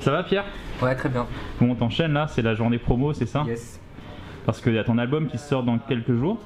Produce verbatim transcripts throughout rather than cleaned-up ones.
Ça va Pierre? Ouais, très bien. Bon, on t'enchaîne là, c'est la journée promo, c'est ça? Yes. Parce qu'il y a ton album qui sort dans quelques jours.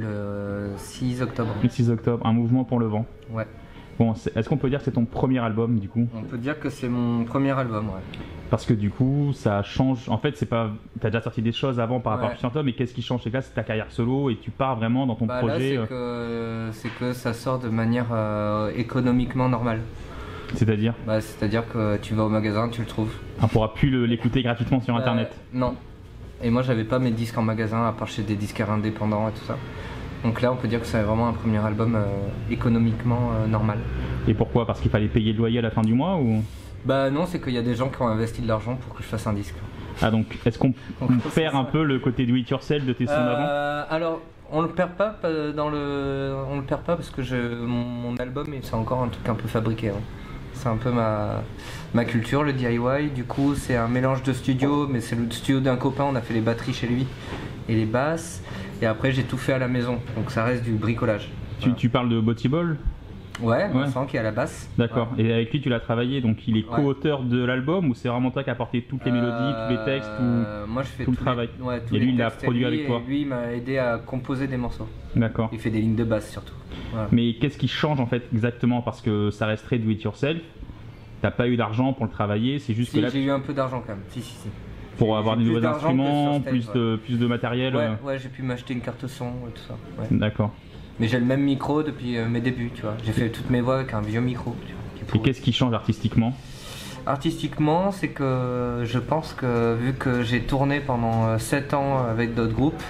Le six octobre. Le six octobre, Un mouvement pour le vent. Ouais. Bon, est-ce qu'on peut dire que c'est ton premier album du coup? On peut dire que c'est mon premier album, ouais. Parce que du coup, ça change. En fait, c'est pas. T'as déjà sorti des choses avant par rapport Ouais. à Puissant Homme, mais qu'est-ce qui change? C'est que là, c'est ta carrière solo et tu pars vraiment dans ton Bah, projet. là, c'est que, c'est que ça sort de manière euh, économiquement normale. C'est-à-dire? Bah, c'est-à-dire que tu vas au magasin, tu le trouves. On pourra plus le- l'écouter gratuitement sur Bah, internet. Non. Et moi, j'avais pas mes disques en magasin, à part chez des disquaires indépendants et tout ça. Donc là, on peut dire que c'est vraiment un premier album euh, économiquement euh, normal. Et pourquoi? Parce qu'il fallait payer le loyer à la fin du mois ou? Bah non, c'est qu'il y a des gens qui ont investi de l'argent pour que je fasse un disque. Ah, donc est-ce qu'on on Donc, je perd pense un que peu le côté do it yourself de tes sons d'avant? Euh, alors, on le perd pas pas dans le, on le perd pas parce que je, mon, mon album, c'est encore un truc un peu fabriqué. Hein. C'est un peu ma, ma culture, le D I Y. Du coup, c'est un mélange de studio, mais c'est le studio d'un copain. On a fait les batteries chez lui et les basses. Et après, j'ai tout fait à la maison. Donc, ça reste du bricolage. Tu, Voilà. tu parles de Botty Ball? Ouais, Ouais. Vincent qui est à la basse. D'accord. Ouais. Et avec lui, tu l'as travaillé, donc il est Ouais. co-auteur de l'album ou c'est vraiment toi qui as apporté toutes les mélodies, tous les textes ou... Euh, Moi, je fais tout le tous travail. Les, ouais, tous Et les lui, il l'a textes, produit et lui, avec toi. Et lui, il m'a aidé à composer des morceaux. D'accord. Il fait des lignes de basse surtout. Voilà. Mais qu'est-ce qui change en fait exactement? Parce que ça resterait do it yourself. T'as pas eu d'argent pour le travailler, c'est juste Si, que là, j'ai eu un peu d'argent quand même. Si, si, si. pour J'ai- avoir j'ai des plus nouveaux d'argent que sur instruments, stage, plus, ouais. de, plus de matériel. Ouais, euh, ouais, j'ai pu m'acheter une carte son et tout ça. Ouais. D'accord. Mais j'ai le même micro depuis euh, mes débuts, tu vois. J'ai fait toutes mes voix avec un vieux micro. Tu vois, qui est Et pourri. qu'est-ce qui change artistiquement? Artistiquement, c'est que je pense que vu que j'ai tourné pendant sept ans avec d'autres groupes,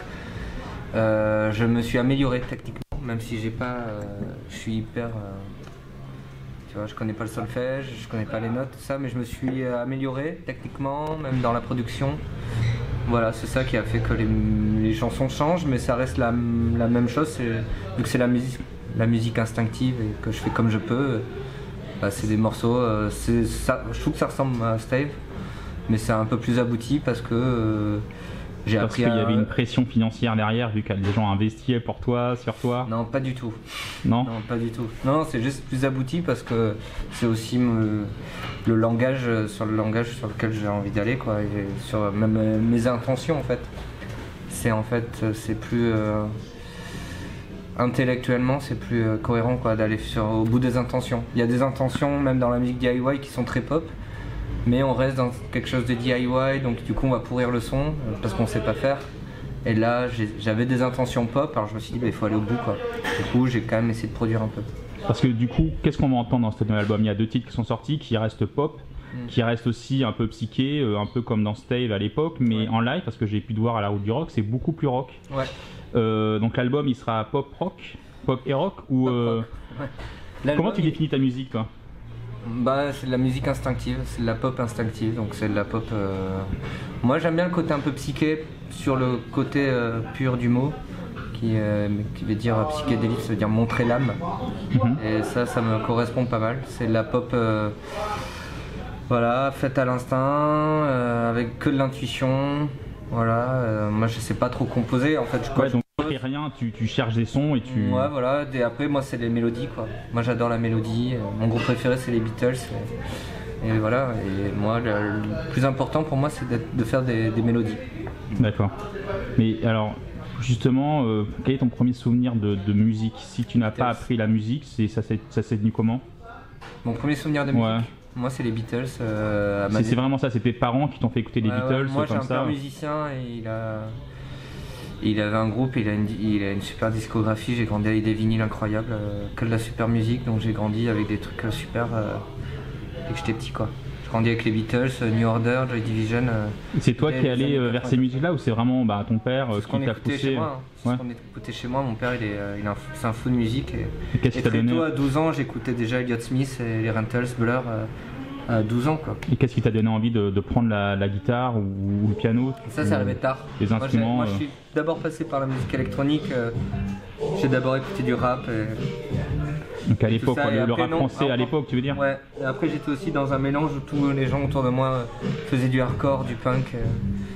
euh, je me suis amélioré techniquement, même si j'ai pas, euh, je suis hyper, euh, tu vois, je connais pas le solfège, je connais pas les notes, tout ça, mais je me suis amélioré techniquement, même dans la production. Voilà, c'est ça qui a fait que les, les chansons changent, mais ça reste la, la même chose. c'est- Vu que c'est la musique, la musique instinctive et que je fais comme je peux, bah, c'est des morceaux. euh, c'est ça, je trouve que ça ressemble à Stave, mais c'est un peu plus abouti parce que euh, j'ai Parce appris qu'il y à. avait une pression financière derrière, vu que les gens investissent pour toi, sur toi. Non, pas du tout. Non, Non, pas du tout. Non, c'est juste plus abouti parce que c'est aussi me- le langage euh, sur le langage sur lequel j'ai envie d'aller, quoi, et sur même euh, mes intentions en fait. C'est en fait euh, c'est plus euh, intellectuellement c'est plus euh, cohérent, quoi, d'aller sur au bout des intentions. Il y a des intentions même dans la musique D I Y qui sont très pop, mais on reste dans quelque chose de D I Y, donc du coup on va pourrir le son euh, parce qu'on sait pas faire. Et là, j'ai- j'avais des intentions pop, alors je me suis dit, bah, il faut aller au bout, quoi. Du coup, j'ai quand même essayé de produire un peu. parce que du coup, qu'est-ce qu'on va entendre dans ce nouvel album? Il y a deux titres qui sont sortis, qui restent pop, Mm. qui restent aussi un peu psyché, euh, un peu comme dans Stave à l'époque, mais Ouais. en live, parce que j'ai pu te voir à la Route du Rock, c'est beaucoup plus rock. Ouais. Euh, donc l'album, il sera pop rock, pop et rock, ou Pop euh, rock, ouais. L'album, comment tu il- définis ta musique, toi? Bah, c'est de la musique instinctive, c'est de la pop instinctive, donc c'est de la pop. euh, Moi, j'aime bien le côté un peu psyché sur le côté euh, pur du mot, qui, euh, qui veut dire euh, psychédélique, ça veut dire montrer l'âme. Mhm. Et ça, ça me correspond pas mal. C'est de la pop, euh, voilà, faite à l'instinct, euh, avec que de l'intuition. Voilà, euh, moi, je sais pas trop composer, en fait. Je, quand Ouais, je donc tu fais rien, tu, tu cherches des sons et tu... Ouais, voilà. Et après, moi, c'est les mélodies, quoi. Moi, j'adore la mélodie. Euh, Mon groupe préféré, c'est les Beatles. Et, et voilà. Et moi, le, le plus important pour moi, c'est d'être- de faire des, des mélodies. D'accord. Mais alors, justement, euh, quel est ton premier souvenir de, de musique? Si tu n'as pas Beatles. appris la musique, c'est, ça, s'est, ça s'est venu comment? Mon premier souvenir de musique, Ouais. moi, c'est les Beatles. Euh, à ma C'est, c'est vraiment ça, c'est tes parents qui t'ont fait écouter les Ouais, ouais. Beatles Moi, j'ai comme un ça? père musicien et il a. Il avait un groupe, il a une, il a une super discographie, j'ai grandi avec des vinyles incroyables, euh, que de la super musique, donc j'ai grandi avec des trucs euh, super euh, dès que j'étais petit, quoi. J'ai grandi avec les Beatles, euh, New Order, Joy Division. euh, C'est toi Dès qui es les allé années euh, vers ces quatre-vingt-dix. musiques-là ou c'est vraiment bah, ton père euh, C'est ce qu'on qui t'a écoutait poussé? chez moi. hein. C'est Ouais. ce qu'on écoutait chez moi. Mon père, il est, euh, il a un- c'est un fou de musique. Et, Et qu'est-ce et qui t'a très donné tôt, à douze ans, j'écoutais déjà Elliott Smith et les Rentals, Blur, euh, à douze ans, quoi. Et qu'est-ce qui t'a donné envie de, de prendre la, la guitare ou, ou le piano? Et ça, c'est arrivé tard. Les Moi, j'ai- instruments, Moi, je euh. suis d'abord passé par la musique électronique. euh, J'ai d'abord écouté du rap. Et... Donc à tout l'époque, ça, quoi, et le, le après, rap non, français à après- l'époque, tu veux dire? Ouais. Et après, j'étais aussi dans un mélange où tous les gens autour de moi euh, faisaient du hardcore, du punk. euh.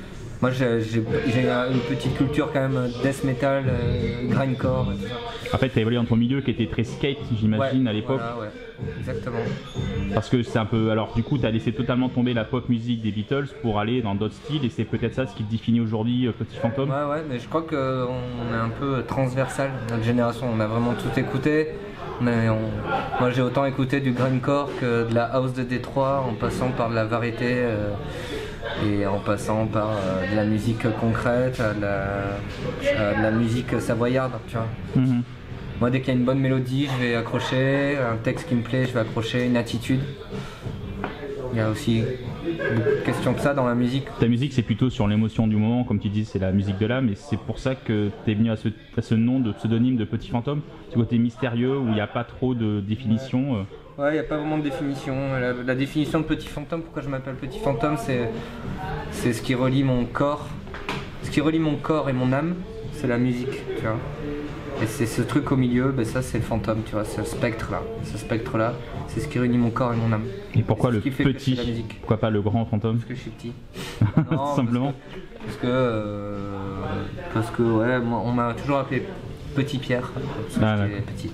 moi j'ai, j'ai, j'ai une petite culture quand même death metal, euh, grindcore et tout ça. En fait, tu as évolué dans ton milieu qui était très skate, j'imagine, Ouais, à l'époque. Voilà, ouais, exactement. Parce que c'est un peu. Alors, du coup, tu as laissé totalement tomber la pop musique des Beatles pour aller dans d'autres styles, et c'est peut-être ça ce qui te définit aujourd'hui, euh, Petit Fantôme. Ouais, ouais, mais je crois qu'on est un peu transversal, notre génération, on a vraiment tout écouté. Mais on... Moi j'ai autant écouté du grindcore que de la house de Détroit, en passant par de la variété euh, et en passant par euh, de la musique concrète, à de la, à de la musique savoyarde, tu vois. Mm-hmm. Moi dès qu'il y a une bonne mélodie, je vais accrocher, un texte qui me plaît, je vais accrocher, une attitude. Il y a aussi beaucoup de questions de ça dans la musique. Ta musique, c'est plutôt sur l'émotion du moment, comme tu dis, c'est la musique de l'âme, et c'est pour ça que tu es venu à ce, à ce nom de pseudonyme de Petit Fantôme, ce côté mystérieux où il n'y a pas trop de définition. Ouais, il ouais, n'y a pas vraiment de définition. La, la définition de Petit Fantôme, pourquoi je m'appelle Petit Fantôme, c'est, c'est ce qui relie mon corps. Ce qui relie mon corps et mon âme, c'est la musique, tu vois. Et c'est ce truc au milieu, ben ça c'est le fantôme, tu vois, ce spectre-là. Ce spectre-là, c'est ce qui réunit mon corps et mon âme. Et pourquoi et le petit, pourquoi pas le grand fantôme? Parce que je suis petit. Non, simplement. Parce que, parce que, euh, parce que ouais, moi, on m'a toujours appelé Petit Pierre, parce que ah, j'étais petit.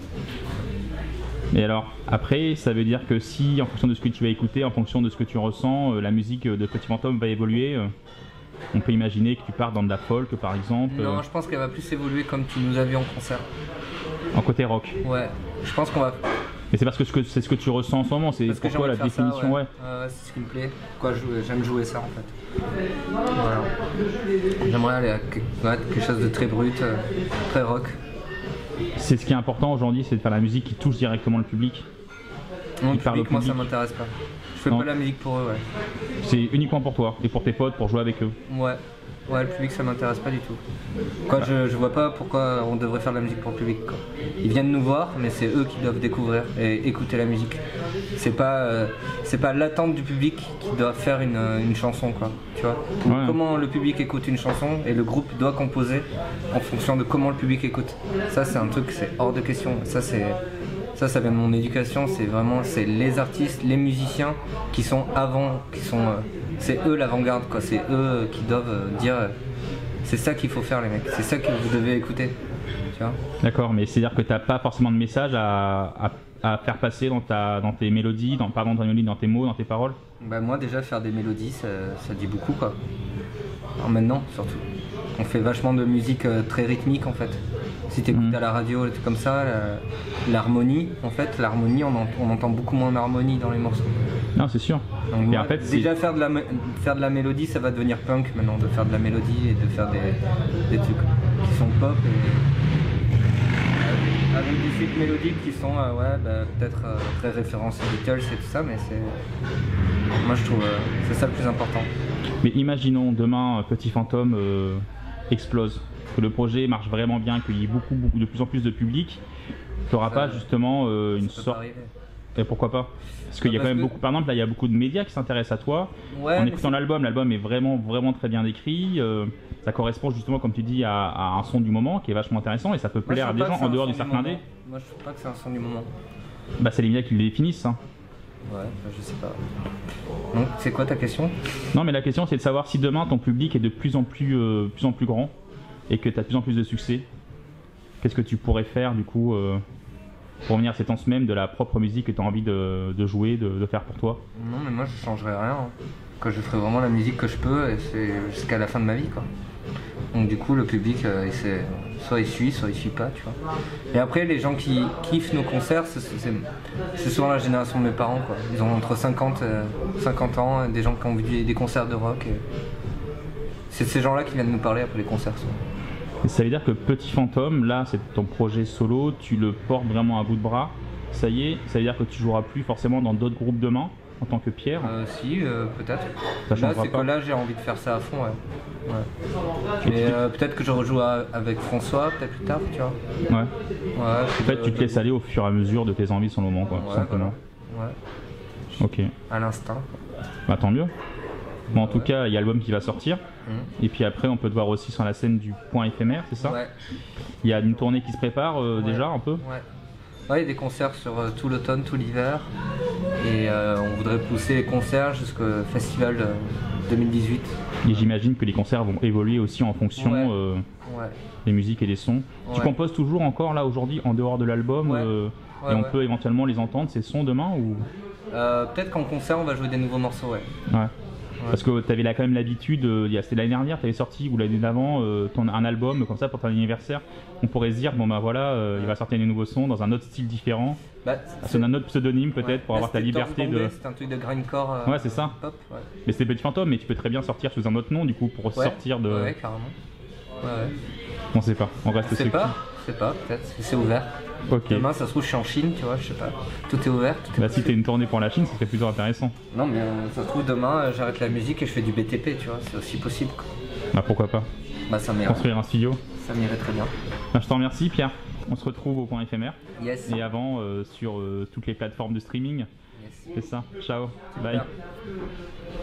Et alors, après, ça veut dire que si, en fonction de ce que tu vas écouter, en fonction de ce que tu ressens, euh, la musique de Petit Fantôme va évoluer. euh, On peut imaginer que tu pars dans de la folk par exemple. Non, euh, je pense qu'elle va plus évoluer comme tu nous as vu en concert. En côté rock. Ouais, je pense qu'on va. Mais c'est parce que c'est ce que tu ressens en ce moment, c'est Parce que pourquoi la j'ai envie de faire définition, ça, ouais. ouais. Euh, c'est ce qui me plaît. Pourquoi je- j'aime jouer ça en fait. Voilà. J'aimerais aller à quelque, ouais, quelque chose de très brut, euh, très rock. C'est ce qui est important aujourd'hui, c'est de faire la musique qui touche directement le public. Mon Qui parle au public, moi ça public. m'intéresse pas. Je fais Non. pas la musique pour eux, ouais. C'est uniquement pour toi et pour tes potes, pour jouer avec eux. Ouais. Ouais, le public ça m'intéresse pas du tout. Quoi, je, je vois pas pourquoi on devrait faire de la musique pour le public. Quoi. Ils viennent nous voir, mais c'est eux qui doivent découvrir et écouter la musique. C'est pas, euh, c'est pas l'attente du public qui doit faire une, une chanson, quoi. Tu vois. Ouais. Comment le public écoute une chanson et le groupe doit composer en fonction de comment le public écoute. Ça c'est un truc, c'est hors de question. Ça c'est, ça, ça vient de mon éducation. C'est vraiment, c'est les artistes, les musiciens qui sont avant, qui sont euh, c'est eux l'avant-garde, quoi. C'est eux qui doivent euh, dire euh, c'est ça qu'il faut faire les mecs, c'est ça que vous devez écouter. Tu vois. D'accord, mais c'est-à-dire que tu n'as pas forcément de message à, à, à faire passer dans, ta, dans tes mélodies, dans, pardon, dans, tes mélodies, dans tes mots, dans tes paroles. Bah moi déjà faire des mélodies ça, ça dit beaucoup quoi. Alors maintenant surtout. On fait vachement de musique euh, très rythmique en fait. Si tu écoutes Mhm. à la radio, des trucs comme ça, la- l'harmonie, en fait, l'harmonie, on, en- on entend beaucoup moins d'harmonie dans les morceaux. Non, c'est sûr. Donc, Et moi, en fait, c'est- déjà faire de, la, mé- faire de la mélodie, ça va devenir punk maintenant, de faire de la mélodie et de faire des, des trucs qui sont pop et avec des suites mélodiques qui sont euh, ouais, bah, peut-être euh, très référencées Beatles et tout ça, mais c'est, moi je trouve euh, c'est ça le plus important. Mais imaginons demain euh, Petit Fantôme euh, explose, que le projet marche vraiment bien, qu'il y ait beaucoup, beaucoup, de plus en plus de public. Tu n'auras pas Euh, justement euh, une Ça peut pas sorte. arriver. Et pourquoi pas? Parce qu'il y a Parce quand même que- beaucoup, par exemple, là il y a beaucoup de médias qui s'intéressent à toi. Ouais, En mais écoutant c'est- l'album, l'album est vraiment, vraiment très bien décrit. euh, ça correspond justement, comme tu dis, à, à un son du moment qui est vachement intéressant et ça peut moi, je plaire à trouve des pas que gens c'est en un dehors son du cercle indé. moment. Moi je trouve pas que c'est un son du moment. Bah, c'est les médias qui le définissent. Hein. Ouais, bah, je sais pas. Donc c'est quoi ta question? Non, mais la question c'est de savoir si demain ton public est de plus en plus, euh, plus, en plus grand et que tu as de plus en plus de succès. Qu'est-ce que tu pourrais faire du coup euh, pour venir à cette séance même de la propre musique que tu as envie de, de jouer, de, de faire pour toi? Non mais moi je changerais rien. Hein. Que je ferais vraiment la musique que je peux et c'est jusqu'à la fin de ma vie quoi. Donc du coup le public euh, il sait, soit il suit, soit il suit pas, tu vois. Et après les gens qui kiffent nos concerts, c'est, c'est, c'est souvent la génération de mes parents quoi. Ils ont entre cinquante, euh, cinquante ans, des gens qui ont vu des, des concerts de rock. Et c'est ces gens-là qui viennent nous parler après les concerts. Souvent. Et ça veut dire que Petit Fantôme, là c'est ton projet solo, tu le portes vraiment à bout de bras. Ça y est, ça veut dire que tu joueras plus forcément dans d'autres groupes demain en tant que Pierre. Euh, si, euh, peut-être. Ça Là, changera c'est pas. que là, j'ai envie de faire ça à fond, ouais. ouais. Et Mais tu- euh, peut-être que je rejoue à- avec François, peut-être plus tard, tu vois. Ouais. Ouais. En fait, tu te laisses aller au fur et à mesure de tes envies sur le moment, quoi, tout Ouais, simplement. voilà. Ouais, Ok. à l'instinct. Bah tant mieux. Bon, en tout cas, il y a l'album qui va sortir. Mhm. Et puis après, on peut te voir aussi sur la scène du Point éphémère, c'est ça? Ouais. Il y a une tournée qui se prépare euh, Ouais. déjà un peu. Ouais. Ouais, des concerts sur euh, tout l'automne, tout l'hiver. Et euh, on voudrait pousser les concerts jusqu'au festival euh, deux mille dix-huit. Et j'imagine que les concerts vont évoluer aussi en fonction Ouais. euh, Ouais. des musiques et des sons. Tu Ouais. composes toujours encore là aujourd'hui en dehors de l'album Ouais. euh, Ouais, et on ouais. peut éventuellement les entendre ces sons demain ou Euh, Peut-être qu'en concert, on va jouer des nouveaux morceaux, ouais. ouais. Parce que tu avais là quand même l'habitude, euh, il y a- c'était l'année dernière, tu avais sorti ou l'année d'avant euh, ton- un album comme ça pour ton anniversaire. On pourrait se dire bon bah voilà, euh, il va sortir des nouveaux sons dans un autre style différent, Bah, sous un autre pseudonyme peut-être ouais. pour Là, avoir ta c'était liberté Torn de. Bombay, C'est un truc de grindcore. euh, Ouais, c'est ça. Pop, ouais. Mais c'était Petit Fantôme, mais tu peux très bien sortir sous un autre nom du coup pour Ouais. sortir de. Ouais, carrément. Ouais, ouais. On sait pas, on reste Je sais secret. pas, je sais pas, peut-être, c'est ouvert. Ok. Demain, ça se trouve, je suis en Chine, tu vois, je sais pas. Tout est ouvert, tout est Bah si t'es une tournée pour la Chine, ça serait plutôt intéressant. Non, mais euh, ça se trouve, demain, euh, j'arrête la musique et je fais du B T P, tu vois, c'est aussi possible. Quoi. Bah pourquoi pas. Bah, ça m'irait, Construire un studio. ça m'irait très bien. Bah, je t'en remercie Pierre. On se retrouve au point éphémère. Yes. Et avant euh, sur euh, toutes les plateformes de streaming. Yes. C'est ça. Ciao. Super. Bye.